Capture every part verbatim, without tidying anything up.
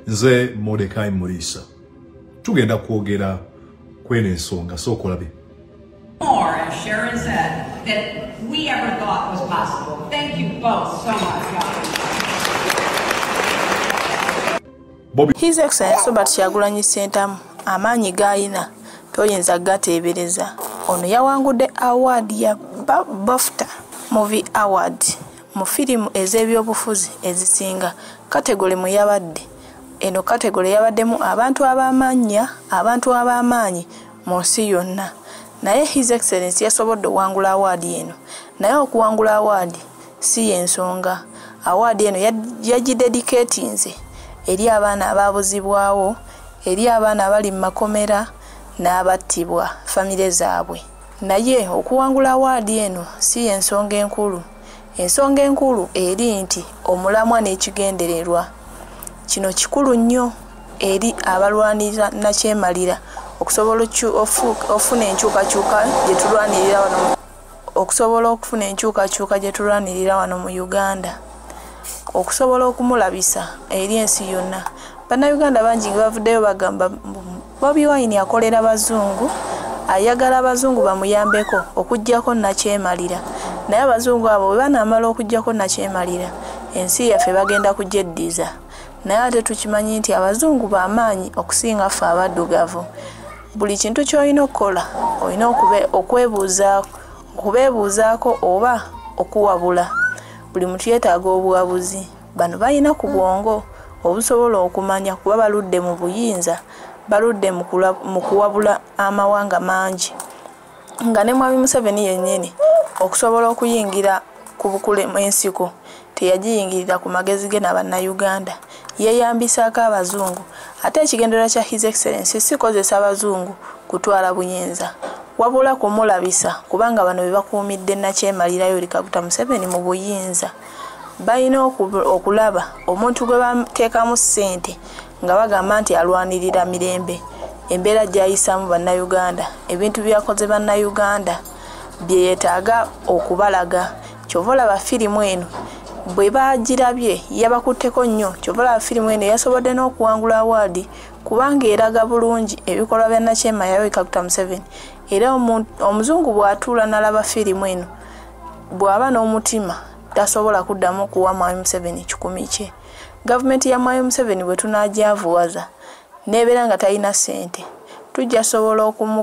nze Mordecai Mulisa tugenda kwogera kwene ensonga sokolabe. More, as Sharon said, that we ever thought was possible. Thank you both so much, Bobby. His Excellency Robert Kyagulanyi Ssentamu amaanyi g'alina toyinza gateebereza. Ono yawangudde award ya BAFTA Movie Award mu firimu ez'ebyobufuzi ezisinga. Kategori mu yabadde eno kategori yabaddemu abantu ab'amaanyi abantu ab'amaanyi mu nsi yonna. Naye His Excellency yasobodde okuwangula award eno. Naye okuwangula award si yensonga. Award eno yagidedicatinze eri abaana abaabuzibwawo, eri abaana abali mu makomera n'abattibwa famire zaabwe. Naye okuwangula award eno si yensonga enkulu. Ensonga enkulu eri nti omulamwa n'ekigendererwa. Kino kikulu nnyo eri abalwanira nakyemalira okusobola okufuna enkyukakyuka gye tulwanirira wano okusobola okufuna enkyukakyuka gye tulwanirira wano mu Uganda, okusobola okumulabisa eri ensi yonna. Bannayuganda bangi nga bavuddeyo bagamba Bobi Wine akolera bazungu, ayagala abazungu bamuyambeko okuggyako nakyemalira. Naye abazungu abo bwe banaamala okuggyako nakyemalira ensi yaffe bagenda kugyeddiza. Naye ate tukimanyi nti abazungu b'amaanyi okusinga ffe abaddugavu. Buli kintu ky'olina okukola olina okwebuuzaako okubeebuuzaako oba okuwabula. Buli muntu yeetaaga obuwabuzi. Bano balina ku bwongo obusobola okumanya kuba baludde mu buyinza, baludde mu kuwabula amawanga mangi. Nga ne Mwami Museveni yennyini okusobola okuyingira ku bukulemu ensiko teyagiyingirira ku magezi ge n'Abannayuganda, yeeyambisaako abazungu. Ate ekigendererwa kya His Excellency si kozesa abazungu kutwala buyinza, wabula kumulabisa kubanga bano be bakuumidde nakyemalira Yoweri Kaguta Museveni mu buyinza. Balina okulaba omuntu gwe bateekamu ssente nga bagamba nti alwanirira mirembe, embeera gy'ayisaamu Bannayuganda, ebintu byakoze Bannayuganda bye yeetaaga okubalaga. Kyova olaba firimu eno bwe bagirabye yabakutteko nnyo. Kyova olaba firimu eno yasobodde n'okuwangula award kubanga eraga bulungi ebikolwa bya Nakyema Yoweri Kaguta Museveni. Era omuzungu bw'atuula n'alaba firimu eno bw'aba n'omutima tasobola kuddamu okuwa Mwami Museveni kikumi kye. Gavumenti ya Mwami Museveni bwe tunagyavuwaza n'ebeera nga talina ssente tujja sobola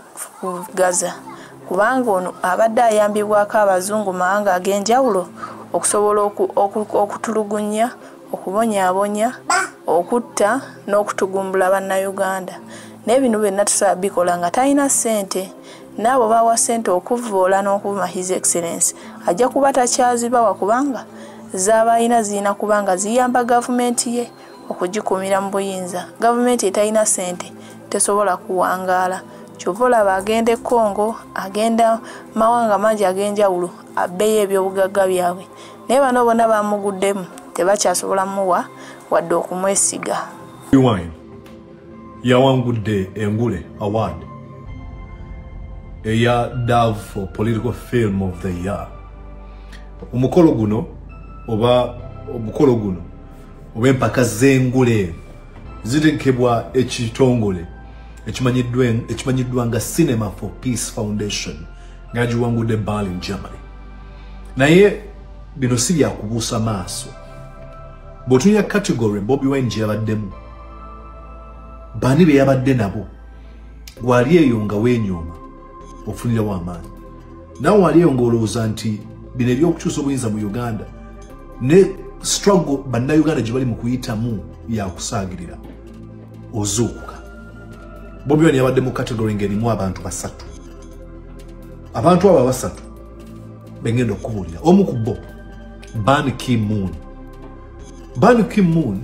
okumugaza kubanga ono abadde ayambibwako abazungu mawanga ag'enjawulo okusobola okutulugunya, okubonyaabonya, okutta n'okutugumbula Bannayuganda. Naye bino byonna tusobola bikola nga talina ssente. N'abo bawa ssente okuvvoola n'okuvuma His Excellency ajja kuba takyazibawa kubanga z'aba alina zirina kubanga ziyamba gavumenti ye okugikumira mu buyinza. Gavumenti etalina ssente tesobola kuwangaala. Kyova olaba agenda e Congo, agenda mawanga mangi ag'enjawulo abbeeyo ebyobugagga byabwe. Naye bano bonna bamuguddemu tebakyasobola muwa wadde okumwesiga. Bobi Wine yawangudde engule award eya Dove for Political Film of the Year. Omukolo guno oba omukolo guno oba empaka z'engule zitekebwa ekitongole ekimanyiddwa nga Cinema for Peace Foundation nga giwangudde Berlin, Germany. Naye bino si byakubuusa maaso. Bw'otunya category Bobi Wine gye yabaddemu, bani be yabadde nabo, wali eyo nga weenyooma ofunirawo amaanyi. Nawe wali eyo ng'olowooza nti bino eby'okukyusa obuyinza mu Uganda ne struggle Bannayuganda gye bali mu kuyitamu yakusaagirira, ozuukuka. Bobi Wine yabadde mu category ng'erimu abantu basatu. Abantu abo basatu bengenda okubuulira. Omu ku bo Ban Ki-moon. Ban Ki-moon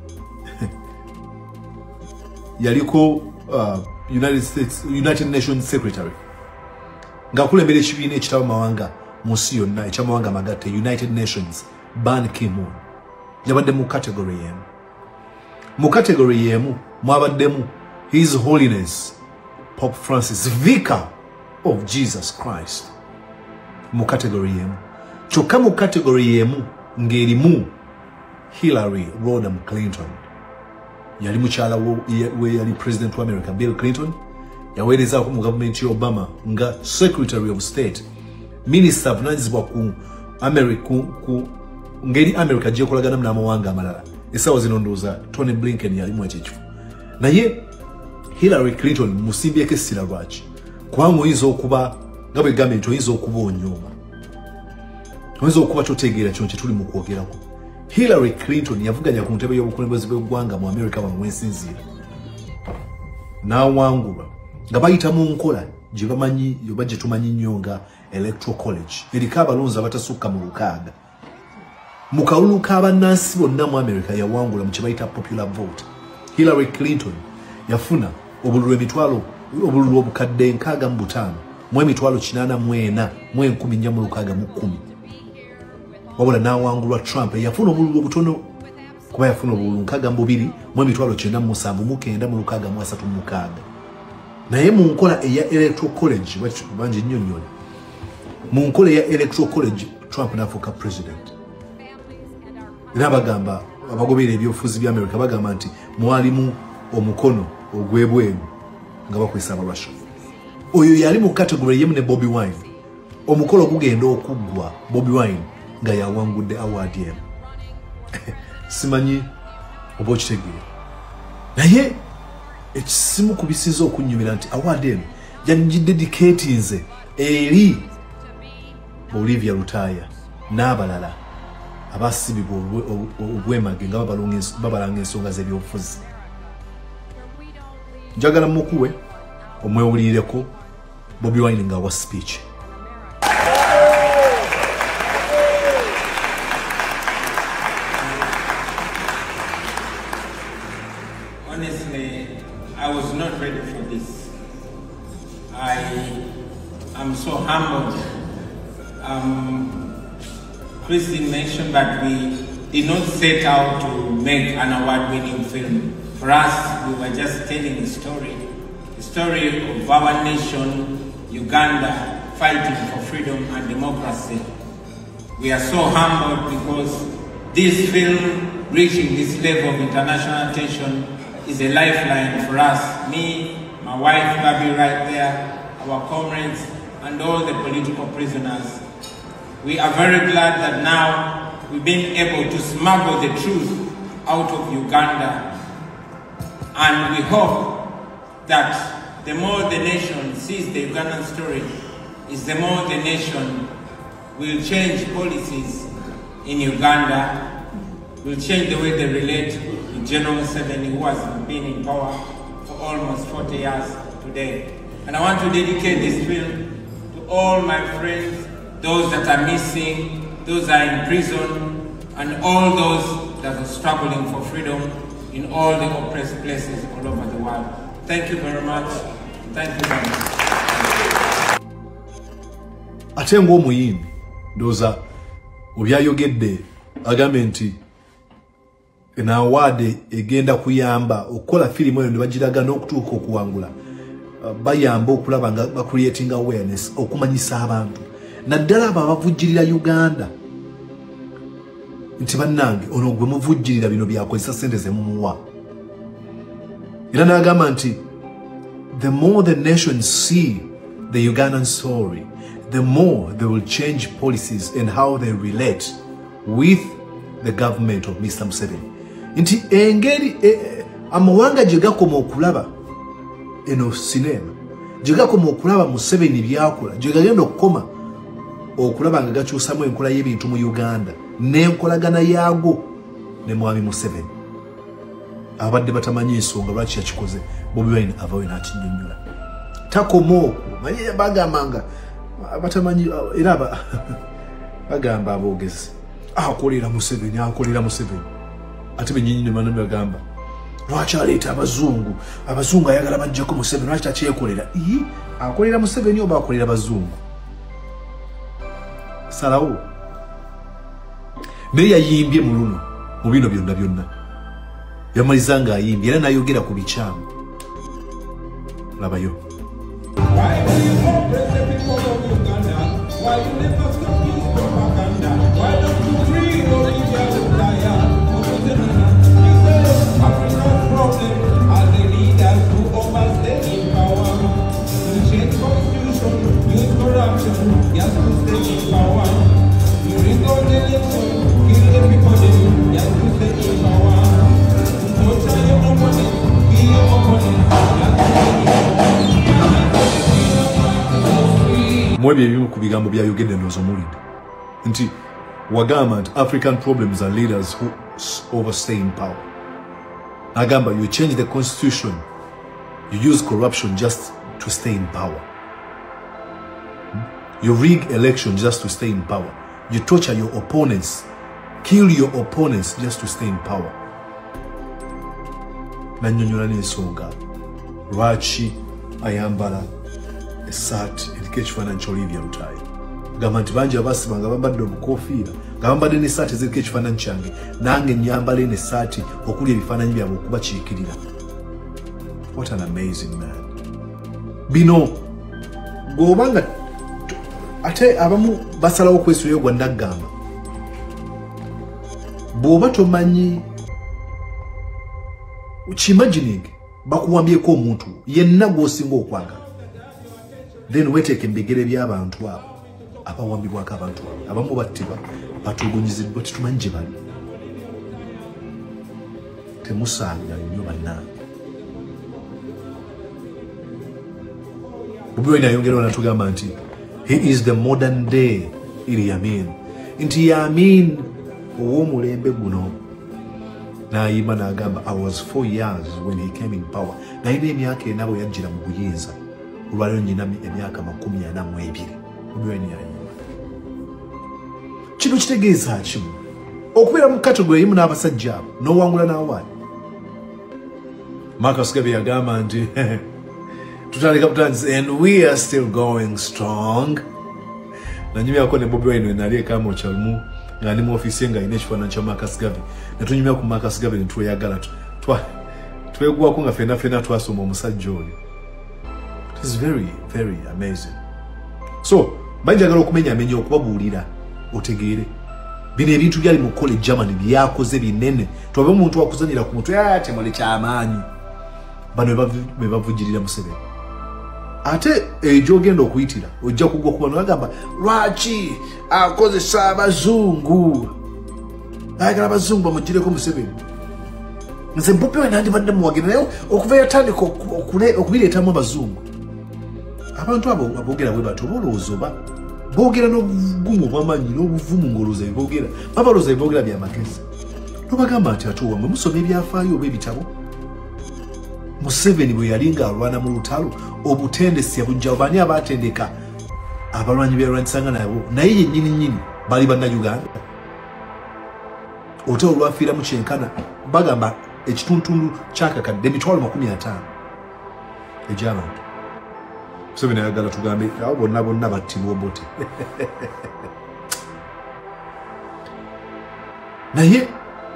yaliko uh, United States United Nations Secretary ng'akulembera ekibiina ekitaba mawanga mu nsi yonna ekyamawanga amagatte United Nations. Ban Ki-moon yabadde mu category yemu. Mu category yemu mwabaddemu His Holiness Pope Francis, Vicar of Jesus Christ. Mu category yemu. Kyokka mu category yemu ng'erimu Hillary Rodham Clinton. yali mukyala we yali president wa America Bill Clinton, yaweereza mu government ya Obama nga secretary of state, minister avunanyizibwa ku America ku, ku ngeri America gye kolagana n'amawanga amalala. Esawa zino ndowooza Tony Blinken yali mu ekyo. Naye Hillary Clinton musimbyeko essira lwaki? Kubanga oyinza okuba nga bwe gambye nti oyinza okuba onyooma, oyinza okuba totegeera kino kye tuli mu kwogerako. Hillary Clinton yavuganya ku ntebe y'obukulembeze bw'eggwanga mu America wano wensinziira, n'awangulwa nga bayita mu nkola gye bamanyi oba gye tumanyi nnyo nga electoral college, eriko abalonzi abatasukka mu lukaaga. Mu kalulu k'abannansi bonna mu America yawangula mu kye bayita popular vote. Hillary Clinton yafuna obululu emitwalo obululu obukadde nkaaga mu butaano mu emitwalo kinaana mu ena mu enkumi nnya mu lukaaga mu kkumi. Wabula n'awangulwa Trump yafuna obululu obutono kuba yafuna obululu nkaaga mu bubiri mu emitwalo kyenda mu musanvu mu kenda mu lukaaga mu asatu mu mukaaga. Naye mu nkola eya electoral college bangi nnyonnyole, mu nkola eya electoral college Trump n'afuuka president. Era bagamba abagobera ebyobufuzi bya America bagamba nti mwalimu omukono ogwebweru nga bakwesa abalwasha. Oyo yali mu category yemu ne Bobby Wine. Omukolo gugenda okuggwa Bobby Wine nga yawangudde award yemu. Simanyi oba okitegeera. Naye ekisimu kubisiza okunyumira nti award yemu yagidedicate nze eri Olivia Lutaya n'abalala abasibibwa obwemage nga babalanga ensonga z'ebyobufuzi. Njagala mukuwe omwewulireko Bobby Wine nga wa speech. Honestly, I was not ready for this. I am so humbled. Um, Christine mentioned that we did not set out to make an award-winning film. For us, we were just telling a story, the story of our nation, Uganda, fighting for freedom and democracy. We are so humbled because this film reaching this level of international attention is a lifeline for us. Me, my wife, Babi right there, our comrades, and all the political prisoners. We are very glad that now we've been able to smuggle the truth out of Uganda. And we hope that the more the nation sees the Ugandan story, is the more the nation will change policies in Uganda, will change the way they relate to General Museveni, who has been in power for almost forty years today. And I want to dedicate this film to all my friends, those that are missing, those that are in prison, and all those that are struggling for freedom in all the oppressed places all over the world. Thank you very much. Thank you very much. Ate ng'omuyimbi ndowooza obyayogedde agambe nti ena award egenda kuyamba okukola firimu eyo ne bagiraga n'okutuuka okuwangula, bayamba okulaba nga ba-creating awareness, okumanyisa abantu naddala abo abavujjirira Uganda nti bannange ono gwe muvujjirira bino byakozesa ssente ze mumuwa. Era n'agamba nti the more the nation see the Ugandan story, the more they will change policies and how they relate with the government of Mister Museveni. Nti engeri eh, amawanga gye gakoma okulaba eno sinema, gye gakoma okulaba Museveni byakola, gye gagenda okukoma okulaba nga gakyusamu enkola y'ebintu mu Uganda n'enkolagana yaago ne Mwami Museveni. Abadde batamanyi ensonga lwaki yakikoze, Bobi Wine avayo n'akinnyonnyola. Takoma okwo, manyi bagambanga batamanyi era bagamba aboogezi akolera Museveni, akolera Museveni. Ate bennyini ne bano bagamba lwaki aleeta abazungu, abazungu ayagala bajjako Museveni, lwaki takyekolera? Ii, akolera Museveni oba akolera bazungu? Salawo naye yayimbye mu luno mu bino byonna byonna, yamaliza nga ayimbye era n'ayogera ku bikyamu. Labayo. Why do you oppress the people of Uganda? Why you never stop this propaganda? Why don't you free Olivia Lutaya? He said Africa's problem webye bimu ku bigambo bya yogedde ndozo mulinde nti wagamba nti African problems are leaders who overstay in power. Agamba, you change the constitution, you use corruption just to stay in power. You rig election just to stay in power. You torture your opponents, kill your opponents just to stay in power. Nanyonyola n'ensonga lwaki ayambala esaati eriko ekifaananyi ky'Olivia Lutaaya. Gamba nti bangi abasibanga bambadde obukofiira nga bambadde n'essaati eziriko ekifaananyi kyange nange nyambale n'essaati okuli ebifaananyi byabwe okubakiikirira. What an amazing man. Bino bw'obanga ate abamu basalawo kwesulayo gwa ndaggamba bw'oba tomanyi ukimagining bakuwambyeko omuntu yenna gw'osinga okwagala then weteeke mbigere by'abantu abo abawambibwako abantu abo abamu battibwa batugunyiziddwa tetumanyi gye bali. Temusaanga nnyo bannange. Bobi Wine ayongerayo n'atugamba nti he is the modern day Idi Amin. Nti Amin ow'omulembe guno n'ayima n'agamba I was four years when he came in power. Nayina emyaka ena bwe yajjira mu buyinza olwaliro nyina emyaka makumi ana mu ebiri. Bobi Wine yayima. Kino kitegeeza kimu okubeera mu category yimu n'abasajja abo n'owangula n'awaani. Marcus Garvey yagamba nti tutandika butanzi and we are still going strong. Nanyumyako ne Bobi Wine nali ekamo kyalumu nga ndi mu ofisi nga ine ekifaananyi kya Marcus Garvey ne tunyumya ku Marcus Garvey ne tweyagala twegwako nga fena fena twasoma omusajja oyo. It is very very amazing. So banjagala okumenyamenya okubabuulira otegeere bino ebintu byali mu college Germany byakoze binene twabe omuntu wakuzanyira ku mutwe ate mwale kyamaanyi bano be bavujirira Museveni. Ate ejo genda okuyitira ojja kugwa ku bano bagamba lwaki akozesa abazungu ayagala abazungu bamugireko Museveni. Nze Bobi Wine nandibadde muwagira naye okuva yatandika okubireetamu abazungu abantu abo aboogera bwe bato bolowooza oba boogera n'obugumu obw'amaanyi n'obuvumu ng'olowooza beboogera baba balowooza beboogera by'amagezi. Tobagamba nti ate owa mwe musoma ebyafaayo oba ebitabo. Museveni bwe yali ng'alwana mu lutalo obutendesi yabujjawo bani abaatendeka abalwanyi byalwanyisanga nabo naye yennyini nnyini bali bannayuganda. Olutalo lwafiiramu kyenkana bagamba ekituntundu kyakakadde emitwalo makumi ataano egy'abantu. Museveni ayagala tugambe abo bonna bonna battibwa obote. Naye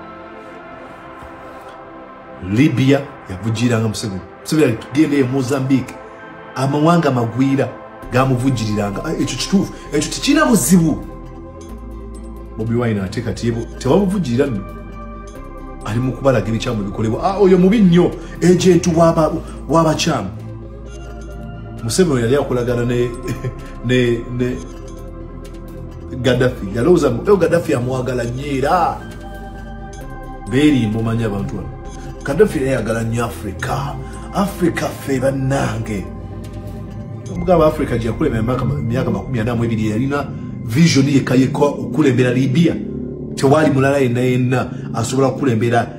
Libya yavujiranga Museveni. Museveni tugende e Mozambique amawanga magwira gamuvujiriranga. Ekyo kituufu ekyo tekirina buzibu. Bobi Wine ate kati tewamuvujirira nno ali mu kubalaga ebikyamu bikolebwa oyo mubi nnyo ejentu w'abakyamu. Museveni yali akolagana ne ne ne Gaddafi yalowooza mu Gaddafi amwagala nnyo era beerimba omanyi abantu bano. Gaddafi yayagala nnyo Africa. Africa ffe bannange omugamba Africa gye yakulembera emyaka makumi ana mu ebiri yalina vision yekka yekka okulembera Libya. Tewali mulala yenna yenna asobola kukulembera